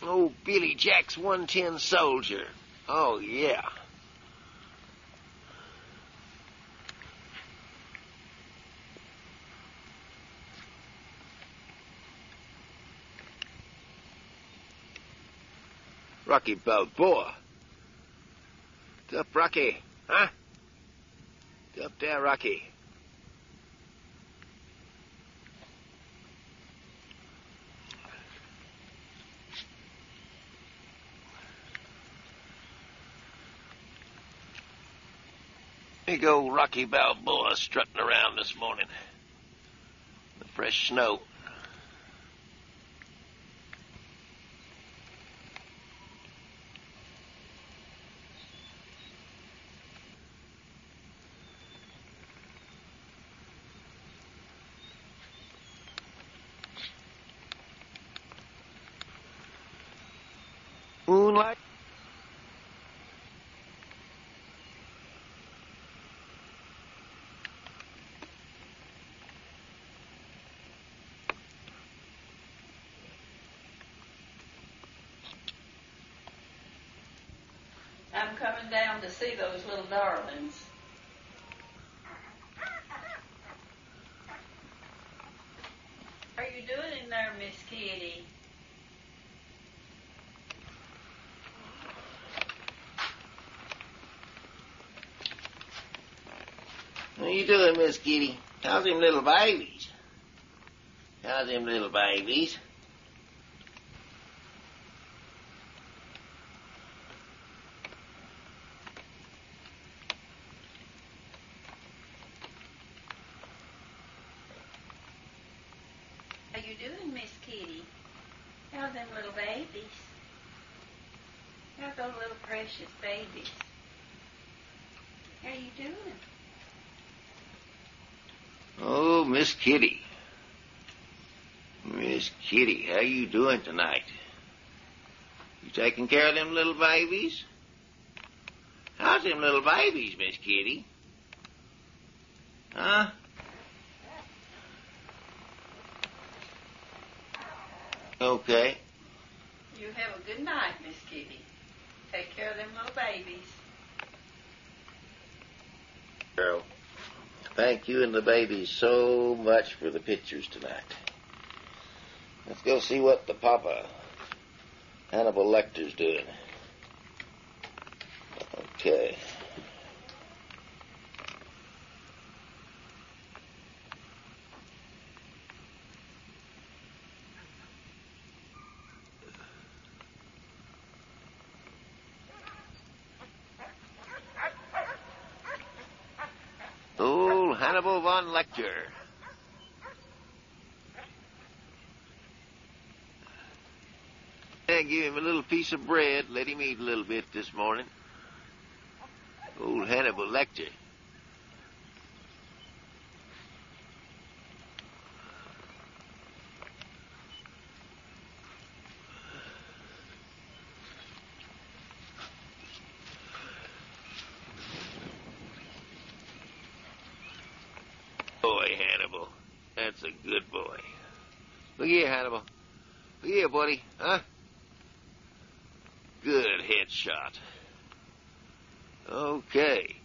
Oh, Billy Jack's 110 soldier. Oh, yeah. Rocky Balboa. What's up, Rocky? Huh? What's up there, Rocky? Big old Rocky Balboa strutting around this morning. The fresh snow. Moonlight. I'm coming down to see those little darlings. What are you doing in there, Miss Kitty? What you doing, Miss Kitty? How's them little babies? How's them little babies? How you doing, Miss Kitty? How's them little babies? How's those little precious babies? How you doing? Oh, Miss Kitty. Miss Kitty, how you doing tonight? You taking care of them little babies? How's them little babies, Miss Kitty? Huh? Okay. You have a good night, Miss Kitty. Take care of them little babies. Girl, thank you and the babies so much for the pictures tonight. Let's go see what the Papa Hannibal Lecter's doing. Okay. Old Hannibal von Lecter. I give him a little piece of bread, let him eat a little bit this morning. Old Hannibal Lecter. Boy, Hannibal. That's a good boy. Look here, Hannibal. Look here, buddy. Huh? Good headshot. Okay.